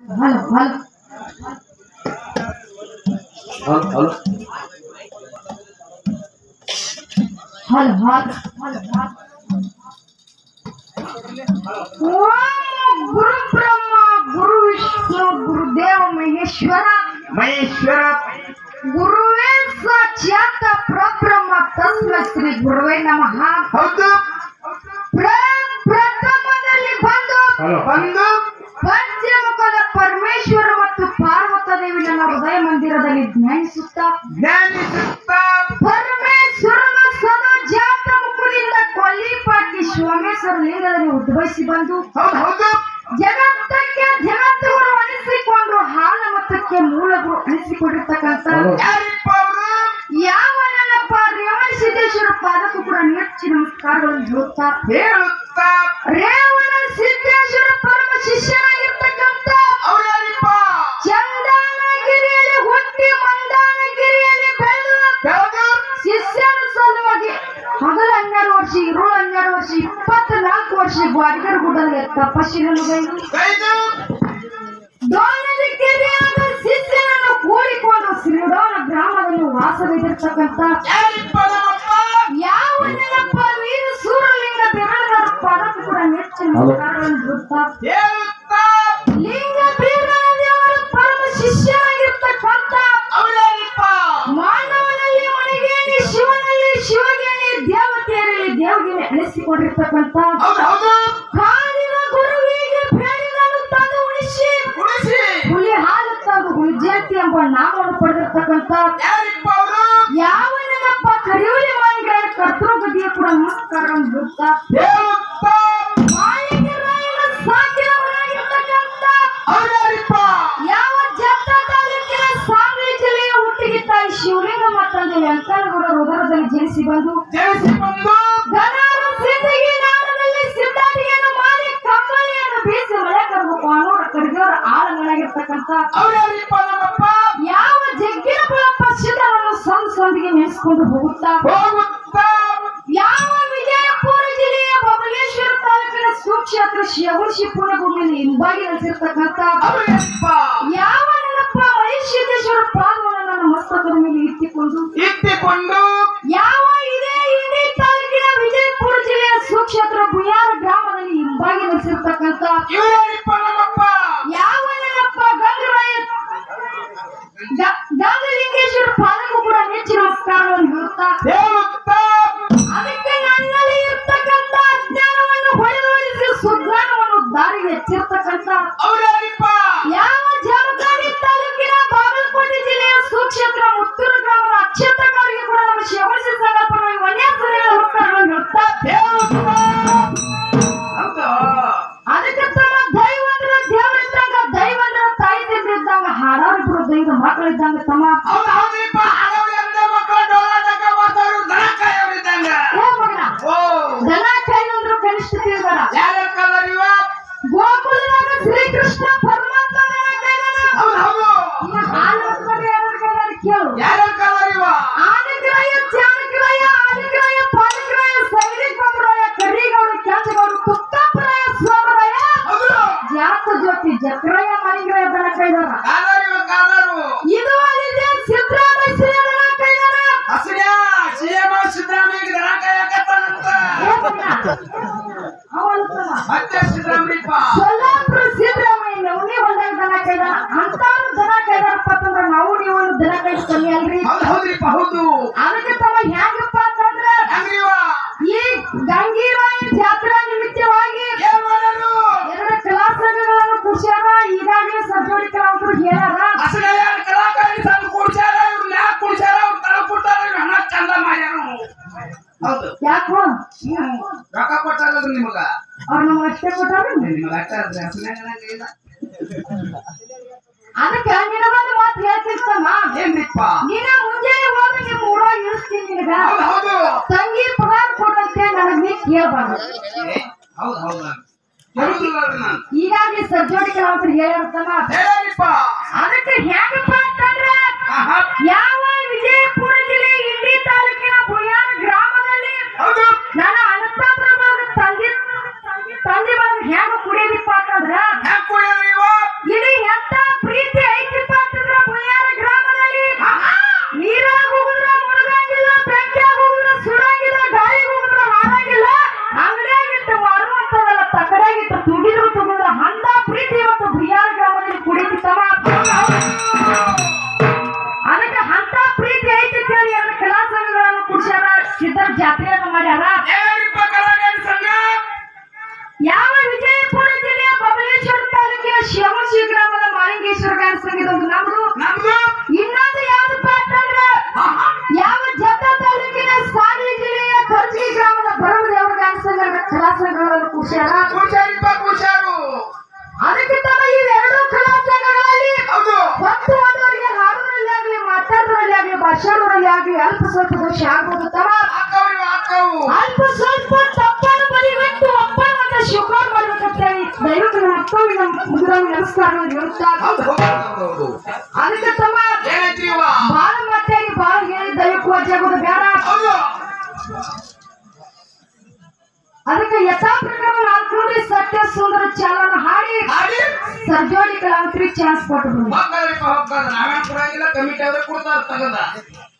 Hello hello hello hello ಗುರು ಬ್ರಹ್ಮ ಗುರು ವಿಷ್ಣು ಗುರುದೇವ ಮಹೇಶ್ವರ ಗುರುವೇ ಸಾಕ್ಷಾತ್ ಪರಬ್ರಹ್ಮ ತಸ್ಮೈ ಶ್ರೀ ಗುರುವೇ ನಮಃ. ಹೌದು. ಪ್ರಥಮದಲ್ಲಿ ಬಂದು ಪಂಚಮುಖದ ಪರಮೇಶ್ವರ ಮತ್ತು ಪಾರ್ವತ ದೇವಿ ನನ್ನ ಹೃದಯ ಮಂದಿರದಲ್ಲಿ ಧ್ಯಾನಿಸುತ್ತಾ ಪರಮೇಶ್ವರನ ಸದಾ ಜಾತ ಮುಖದಿಂದ ಕೊಲ್ಲಿಪಾಟಿ ಸೋಮೇಶ್ವರ ಲಿಂಗದಲ್ಲಿ ಉದ್ಭವಿಸಿ ಬಂದು ಜಗತ್ತಕ್ಕೆ ಜಗತ್ತುಗಳು ಅನಿಸಿಕೊಂಡು ಹಾಲ ಮತಕ್ಕೆ ಮೂಲಗಳು ಅನಿಸಿಕೊಂಡಿರ್ತಕ್ಕಂಥ ಯಾವ ನನ್ನಪ್ಪ ರೇವಣ ಸಿದ್ದೇಶ್ವರ ಪಾದಕ್ಕೂ ಕೂಡ ನೆಚ್ಚಿ ನಮಸ್ಕಾರಗಳನ್ನು ಹೇಳುತ್ತಾ ರೇವಣ ಸಿದ್ದೇಶ್ವರ ಪರಮ ಶಿಷ್ಯನಾಗಿರ್ತಕ್ಕಂಥ ಚಂದನಗಿರಿಯಲ್ಲಿ ಹುಟ್ಟಿ ಮಂದಾನಗಿರಿಯಲ್ಲಿ ಬೆಳೆದು ಶಿಷ್ಯನ ಸಲುವಾಗಿ ಹಗಲು 12 ವರ್ಷ ಇರುಳು 12 ವರ್ಷ 24 ವರ್ಷ ಗ್ವಾಡಿಗರ ಗುಡ್ಡದಲ್ಲಿ ತಪಸ್ಸಿನನ್ನು ಡೋನದಿ ಕೆರೆಯಾದ ಶಿಷ್ಯನನ್ನು ಕೂಡಿಕೊಂಡು ಶ್ರೀಡೋನ ಗ್ರಾಮದಲ್ಲಿ ವಾಸವಿದ್ದಿರ್ತಕ್ಕಂಥ ಯಾವ ನೆನಪ ವೀರ ಸೂರಲಿಂಗ ಬೀರಣ್ಣರ ಪಾದಕ್ಕೂ ಕೂಡ ನೆಚ್ಚಿನ ನಮಸ್ಕಾರಗಳನ್ನು ಹೇಳುತ್ತಾ ಲಿಂಗ ಬೀರಣ್ಣದೇವರ ಪರಮ ಶಿಷ್ಯನಾಗಿರ್ತಕ್ಕಂಥ ಮಾನವನಲ್ಲಿ ಮಣಿಗೇಣಿ ಶಿವನಲ್ಲಿ ಶಿವಗೇಣಿ ದೇವತೆಯರಲ್ಲಿ ದೇವಗಿರಿ ಅನಿಸಿಕೊಂಡಿರ್ತಕ್ಕಂಥ ಕಾಲಿನ ಗುರುವಿಗೆ ಬೇಡಿದನು ತಂದು ಉಳಿಸಿ ಹುಲಿ ಹಾಲು ತಂದು ಹುಲಿಜೇತಿ ಎಂಬ ನಾಮವನ್ನು ಪಡೆದಿರ್ತಕ್ಕಂಥ ಯಾವ ನೆನಪ ಕರಿಯುಳಿ ಮಾಲಿಗಳ ಕರ್ತೃಗದಿಯ ಕೂಡ ನಮಸ್ಕಾರವನ್ನು ಹೇಳುತ್ತಾ ಮಾಲಿಗರಾಯನ ಸಾಕಿನವರಾಗಿರ್ತಕ್ಕಂಥ ಯಾವ ಜತ್ತ ತಾಲೂಕಿನ ಸಾಂಗ್ಲಿ ಜಿಲ್ಲೆಯ ಹುಟ್ಟಿಗೆ ತಾಯಿ ಶಿವಲಿಂಗ ಮತ್ತೊಂದು ವೆಂಕಟಗೌಡ ಹೃದಯದಲ್ಲಿ ಜನಿಸಿ ಬಂದು ಗಣಾರ ಸಿದ್ಧಿಗೆ ನಾಡದಲ್ಲಿ ಸಿದ್ಧಾಟಿಯನ್ನು ಮಾಡಿ ಕಂಬಳಿಯನ್ನು ಬೀಸಿ ಮಳೆ ಕರೆದು ಕಾನೂರು ಕರಿದವರ ಆಳಗಳಾಗಿರ್ತಕ್ಕಂಥ ಯಾವ ಜಗ್ಗಿನ ಪಶ್ಚಿಮವನ್ನು ಸಂದಿಗೆ ನೆನೆಸಿಕೊಂಡು ಹೋಗುತ್ತಾ ಯಾವ ವಿಜಯಪುರ ಜಿಲ್ಲೆಯ ಬಬಲೇಶ್ವರ ತಾಲೂಕಿನ ಸೂಕ್ಷ್ಮ ಶಿವರ್ಷಿ ಪುಣ್ಯಭೂಮಿಯಲ್ಲಿ ಹಿಂಬಾಗಿ ನೆಲೆಸಿರ್ತಕ್ಕಂಥ ಯಾವ ನೆನಪ ಮಹೇಶ್ವರೇಶ್ವರ ಪಾದವನ್ನು ನನ್ನ ಮಸ್ತಕದ ಮೇಲೆ ಇಟ್ಟಿಕೊಂಡು ಯಾವ ಇದೇ ಇಂಡಿ ತಾಲೂಕಿನ ವಿಜಯಪುರ ಜಿಲ್ಲೆಯ ಸೂಕ್ಷ್ಮ ಬುಯಾರ ಗ್ರಾಮದಲ್ಲಿ ಹಿಂಬಾಗಿ ನೆಲೆಸಿರ್ತಕ್ಕಂಥ ಯಾವ ನೆನಪ ಗಂಗಲಿಂಗೇಶ್ವರ ಪಾದಕ್ಕೂ ಕೂಡ ನೆಚ್ಚಿನ ನಮಸ್ಕಾರವನ್ನು ಹೇಳುತ್ತಾ ಅದಕ್ಕೆ ನನ್ನಲ್ಲಿ ಇರ್ತಕ್ಕಂಥ ಅಜ್ಞಾನವನ್ನು ಹೊಡೆದೊಳಿಸಿ ಸುಜ್ಞಾನವನ್ನು ದಾರಿಗೆ ಹೆಚ್ಚಿರ್ತಕ್ಕಂಥ ಯಾವ ಜಮಖಂಡಿ ತಾಲೂಕಿನ ಬಾಗಲಕೋಟೆ ಜಿಲ್ಲೆಯ ಸೂಕ್ಷ್ಮ ಮುತ್ತೂರು ಗ್ರಾಮದ ಅಕ್ಷತಕಾರಿಗೆ ಕೂಡ ನಮ್ಮ ಶಿವರ್ಷಿ ಸಂಗಪ್ಪನ ವನ್ಯಾಸರಿಗಳ ನಮಸ್ಕಾರವನ್ನು ಹೇಳುತ್ತಾ ಅದಕ್ಕೆ ತಮ್ಮ ದೈವ ಅಂದ್ರೆ ದೇವರಿದ್ದಂಗ ದೈವ ಅಂದ್ರೆ ತಾಯಿ ತಂದಿದ್ದಂಗ ಹಾಡಾರಿಬ್ರು ದೈವ ಮಕ್ಕಳಿದ್ದಂಗ ತಮ್ಮ ದನ ಕಾಯ್ದಂದ್ರು ಕನಿಷ್ಠ ತಿಳಿದಾರ ಗೋಕುಲದಾಗ ಶ್ರೀಕೃಷ್ಣ ಪರಮಾತ್ಮ ಕೇಳು ಆನೆಗ್ರಾಯ ಚಾಣಗ್ರಾಯ ಆನೆಗ್ರಾಯ ಪಾನಗ್ರಾಯ ಸೈನಿಕ ಬಂದ್ರಾಯ ಕರಿಗೌಡ ಕೆಂಚಗೌಡ ತುಕ್ಕಪ್ಪರಾಯ ಸ್ವಾಮರಾಯ ಜಾತ ಜ್ಯೋತಿ ಜಕ್ರಾಯ ಮಣಿಗ್ರಾಯ ದನ ಕೈದಾರ ಇದು ಅಲ್ಲಿದೆ ಸಿದ್ದರಾಮಯ್ಯ ದನ ಕೈದಾರ ಸೊಲ್ಲಾಪುರ ಸಿದ್ದರಾಮಯ್ಯ ನವನಿ ಹೊಲ್ದಾಗ ದನ ಕೈದಾರ ಅಂತ ದನ ಕೈದಾರಪ್ಪ ಅಂತಂದ್ರ ನಾವು ನೀವು ದನ ಕೈದು ಕಮ್ಮಿ ಅಲ್ರಿ ಅದಕ್ಕೆ ತಮ್ಮ ಹೆಂಗಪ್ಪ ಅಂತಂದ್ರ ಈ ಗಂಗೀರಾಯ ಜಾತ್ರಾ ನಿಮಿತ್ತವಾಗಿ 2 ಕಲಾಸಂಘಗಳನ್ನು ಕೂರ್ಸ್ಯಾರ. ಈಗಾಗಲೇ ಸರ್ಜೋಡಿ ಕಲಾವಂತರು ಹೇಳ್ಯಾರ ಯಾಕೋ ರೊಕ್ಕ ಕೊಟ್ಟಾರ ನಿಮಗ ಅವ್ರು ನಮ್ಗೆ ಅಷ್ಟೇ ಕೊಟ್ಟಾರ. ಅದಕ್ಕೆ ನಿನ್ನ ಒಂದು ಮಾತು ಹೇಳ್ತಿರ್ತಮ್ಮ ನೀನ ಮುಂಜಾನೆ ಹೋಗಿ ನಿಮ್ಮ ಊರಾಗ ಇಳಿಸ್ತೀನಿ ನಿನಗ ತಂಗಿ ಪಗಾರ ಕೊಡಂತೆ ನನಗ್ ನೀ ಕೇಳಬಾರ್ದು. ಈಗಾಗಲೇ ಸರ್ಜೋಡಿ ಕಲಾವಂತರು ಹೇಳಿರ್ತಮ್ಮ ಅದಕ್ಕೆ ಹೆಂಗಪ್ಪ ಅಂತಂದ್ರೆ ಯಾವ ವಿಜಯಪುರ ಜಿಲ್ಲೆ ಇಂಡಿ ತಾಲೂಕಿನ ಬುಯಾರ ಗ್ರಾಮದಲ್ಲಿ ನನ್ನ ಅನಂತಪ್ರಭಾಗ ತಂದೆ ಬಂದು ಹೆಂಗ ಕುಡಿಯದಿಪ್ಪ ಅಂತಂದ್ರ ಇಡೀ ಹುಡಿಯಾರ ಗ್ರಾಮದಲ್ಲಿ ಕುಡಿತಿತ್ತವ. ಅದಕ್ಕೆ ಅಂತ ಪ್ರೀತಿ ಐತಿ ಹೇಳಿ ಎರಡು ಕಲಾ ಸಂಘಗಳನ್ನು ಕುಡಿಸ್ಯಾರ, ಸಿದ್ಧರ ಜಾತ್ರೆಯನ್ನು ಮಾಡ್ಯಾರ. ಯಾವ ವಿಜಯಪುರ ಜಿಲ್ಲೆಯ ಬಬಲೇಶ್ವರ ತಾಲೂಕಿನ ಶಿವಮಶಿ ಗ್ರಾಮದ ಮಾಲಿಂಗೇಶ್ವರ ಗಾನ ಸಂಘದ ಒಂದು ನಮ್ದು. ಇನ್ನೊಂದು ಯಾವ್ದಪ್ಪ ಅಂತಂದ್ರೆ ಯಾವ ಜತ ತಾಲೂಕಿನ ಸಾಗಲಿ ಜಿಲ್ಲೆಯ ಕರ್ಜಗಿ ಗ್ರಾಮದ ಬರಮದೇವರ ಗಾನ ಸಂಘದ ಕಲಾ ಸಂಘಗಳನ್ನು ಕುಡಿಸ್ಯಾರ. ಅದಕ್ಕೆ ತಮ್ಮ ಇವೆರಡು ಕಲಾ ಸಂಘಗಳಲ್ಲಿ ಹೊತ್ತು ಹೋದವರಿಗೆ ಹಾಡುವರಲ್ಲಿ ಆಗ್ಲಿ, ಮಾತಾಡುವರಲ್ಲಿ ಆಗ್ಲಿ, ಭಾಷಾಡುವರಲ್ಲಿ ಆಗ್ಲಿ ಅಲ್ಪ ಸ್ವಲ್ಪ ದೋಷ ಆಗ್ಬೋದು. ತಮ್ಮ ಅಲ್ಪ ಸ್ವಲ್ಪ ತಪ್ಪನ್ನು ಬದಿಗೊಟ್ಟು ಒಪ್ಪನ ಮತ್ತು ಶಿವಕಾರ ಮಾಡ್ಬೇಕಂತ ದಯವಿಟ್ಟು ನಮ್ಮ ಅಪ್ಪವಿನ ಮುಗಿದ ನಮಸ್ಕಾರವನ್ನು ಹೇಳುತ್ತಾರೆ. ಅದಕ್ಕೆ ತಮ್ಮ ಬಾಳ ಮಟ್ಟಾಗಿ ಬಾಳ ಹೇಳಿ ದಯಕ್ಕೂ ಅಜ್ಜಾಗೋದು ಬೇಡ. ಅದಕ್ಕೆ ಯಥಾ ಪ್ರಕಾರ ನಾಲ್ಕು ಸತ್ಯ ಸುಂದರ ಚಾಲನ ಹಾಡಿ ಸರ್ಜೋಡಿ ಕಲಾವಂತರಿಗೆ ಚಾನ್ಸ್ ಕೊಟ್ಟರು. ನಾವೇನ್ ಕೊಡಂಗಿಲ್ಲ, ಕಮಿಟಿ ಅವ್ರೆ ಕೊಡ್ತಾರ ತಗದ.